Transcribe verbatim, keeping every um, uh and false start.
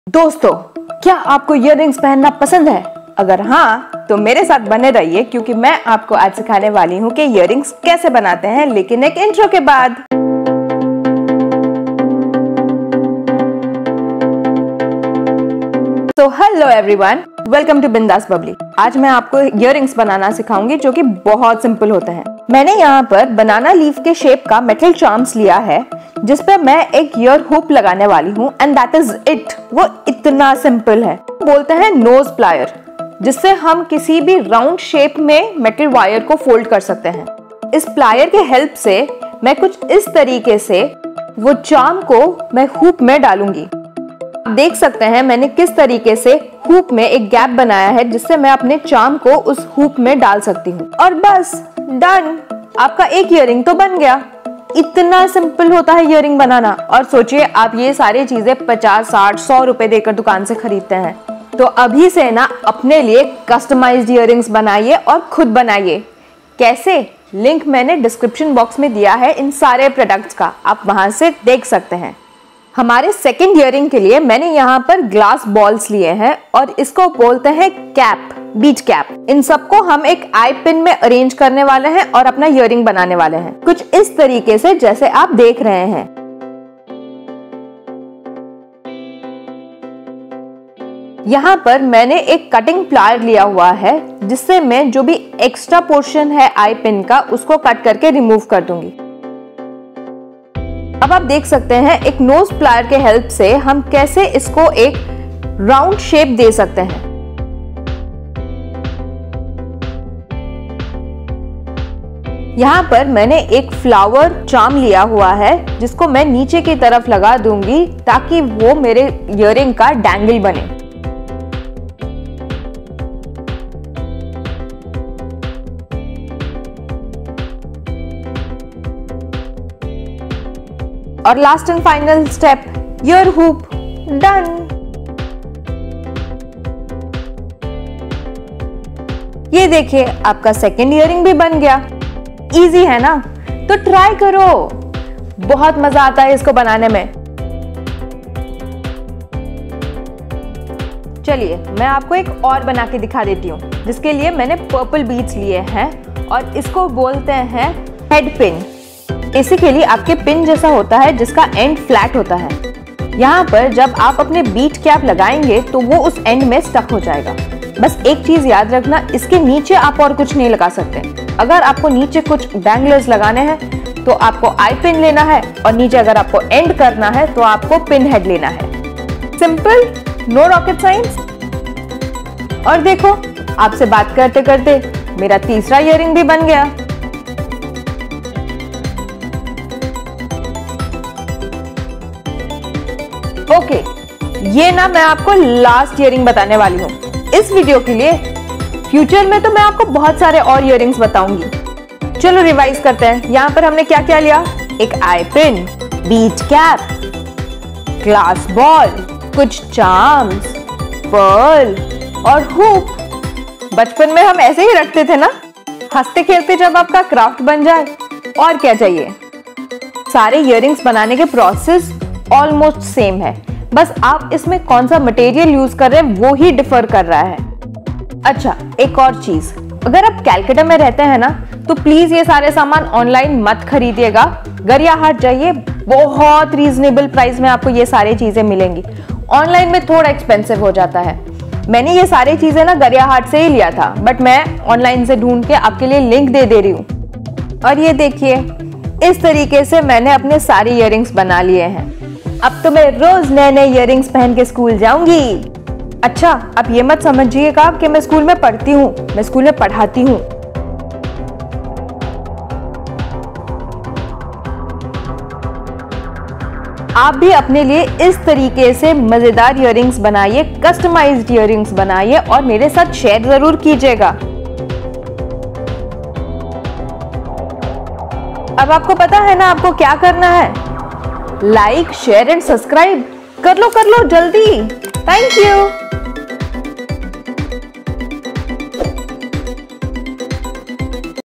दोस्तों, क्या आपको इयररिंग्स पहनना पसंद है? अगर हाँ तो मेरे साथ बने रहिए, क्योंकि मैं आपको आज सिखाने वाली हूँ कि इयररिंग्स कैसे बनाते हैं, लेकिन एक इंट्रो के बाद। तो हेलो एवरीवन, वेलकम टू बिंदास बबली। आज मैं आपको इयररिंग्स बनाना सिखाऊंगी जो कि बहुत सिंपल होते हैं। मैंने यहाँ पर बनाना लीफ के शेप का मेटल चार्म्स लिया है, जिस पे मैं एक ईयर हुक लगाने वाली हूँ, एंड दैट इज इट। वो इतना सिंपल है। बोलते हैं नोज प्लायर, जिससे हम किसी भी राउंड शेप में मेटल वायर को फोल्ड कर सकते हैं। इस प्लायर के हेल्प से मैं कुछ इस तरीके से वो चार्म को मैं हुक में डालूंगी। आप देख सकते हैं मैंने किस तरीके से हुक में एक गैप बनाया है, जिससे मैं अपने चार्म को उस हुक में डाल सकती हूँ। और बस डन, आपका एक इयररिंग तो बन गया। इतना सिंपल होता है इयररिंग बनाना। और सोचिए, आप ये सारी चीजें पचास साठ सौ रुपए देकर दुकान से खरीदते हैं, तो अभी से ना अपने लिए कस्टमाइज्ड इयररिंग्स बनाइए और खुद बनाइए। कैसे? लिंक मैंने डिस्क्रिप्शन बॉक्स में दिया है इन सारे प्रोडक्ट्स का, आप वहां से देख सकते हैं। हमारे सेकंड इयररिंग के लिए मैंने यहाँ पर ग्लास बॉल्स लिए हैं और इसको बोलते हैं कैप, बीच कैप। इन सबको हम एक आई पिन में अरेंज करने वाले हैं और अपना इयररिंग बनाने वाले हैं, कुछ इस तरीके से जैसे आप देख रहे हैं। यहाँ पर मैंने एक कटिंग प्लायर लिया हुआ है, जिससे मैं जो भी एक्स्ट्रा पोर्शन है आई पिन का, उसको कट करके रिमूव कर दूंगी। अब आप देख सकते हैं एक नोज प्लायर के हेल्प से हम कैसे इसको एक राउंड शेप दे सकते हैं। यहाँ पर मैंने एक फ्लावर चार्म लिया हुआ है, जिसको मैं नीचे की तरफ लगा दूंगी ताकि वो मेरे इयररिंग का डैंगल बने। और last and final step, ear hook done. ये देखिए, आपका सेकेंड इयररिंग भी बन गया। इजी है ना? तो ट्राई करो, बहुत मजा आता है इसको बनाने में। चलिए मैं आपको एक और बना के दिखा देती हूँ, जिसके लिए मैंने पर्पल बीड्स लिए हैं और इसको बोलते हैं हेड पिन। बेसिकली आपके पिन जैसा होता है, जिसका एंड फ्लैट होता है। यहाँ पर जब आप अपने बीट कैप लगाएंगे तो वो उस एंड में स्टक हो जाएगा। बस एक चीज याद रखना, इसके नीचे आप और कुछ नहीं लगा सकते। अगर आपको नीचे कुछ डैंगलर्स लगाने हैं तो आपको आई पिन लेना है, और नीचे अगर आपको एंड करना है तो आपको पिन हेड लेना है। Simple, no rocket science. और देखो, आपसे बात करते करते मेरा तीसरा इयररिंग भी बन गया। ओके okay, ये ना मैं आपको लास्ट इयररिंग बताने वाली हूँ इस वीडियो के लिए। फ्यूचर में तो मैं आपको बहुत सारे और इयररिंग्स बताऊंगी। चलो रिवाइज करते हैं। यहाँ पर हमने क्या क्या लिया? एक eye pin, bead cap, glass ball, कुछ चार्म्स, पर्ल और हुक। बचपन में हम ऐसे ही रखते थे ना, हंसते खेलते जब आपका क्राफ्ट बन जाए। और क्या चाहिए? सारे इयररिंग्स बनाने के प्रोसेस ऑलमोस्ट सेम है, बस आप इसमें कौन सा मटेरियल यूज कर रहे हैं वो ही डिफर कर रहा है। अच्छा, एक और चीज, अगर आप कैलकाटा में रहते हैं ना, तो प्लीज ये सारे सामान ऑनलाइन मत खरीदिएगा। गरियाहाट जाइए, बहुत रीजनेबल प्राइस में आपको ये सारी चीजें मिलेंगी। ऑनलाइन में थोड़ा एक्सपेंसिव हो जाता है। मैंने ये सारी चीजें ना गरियाहाट से ही लिया था, बट मैं ऑनलाइन से ढूंढ के आपके लिए लिंक दे दे रही हूँ। और ये देखिए, इस तरीके से मैंने अपने सारे इयररिंग्स बना लिए हैं। अब तो मैं रोज नए नए इयररिंग्स पहन के स्कूल जाऊंगी। अच्छा, आप ये मत समझिएगा कि मैं स्कूल में पढ़ती हूँ, मैं स्कूल में पढ़ाती हूँ। आप भी अपने लिए इस तरीके से मजेदार इयररिंग्स बनाइए, कस्टमाइज्ड इयररिंग्स बनाइए और मेरे साथ शेयर जरूर कीजिएगा। अब आपको पता है ना आपको क्या करना है? लाइक, शेयर एंड सब्सक्राइब कर लो कर लो जल्दी। Thank you.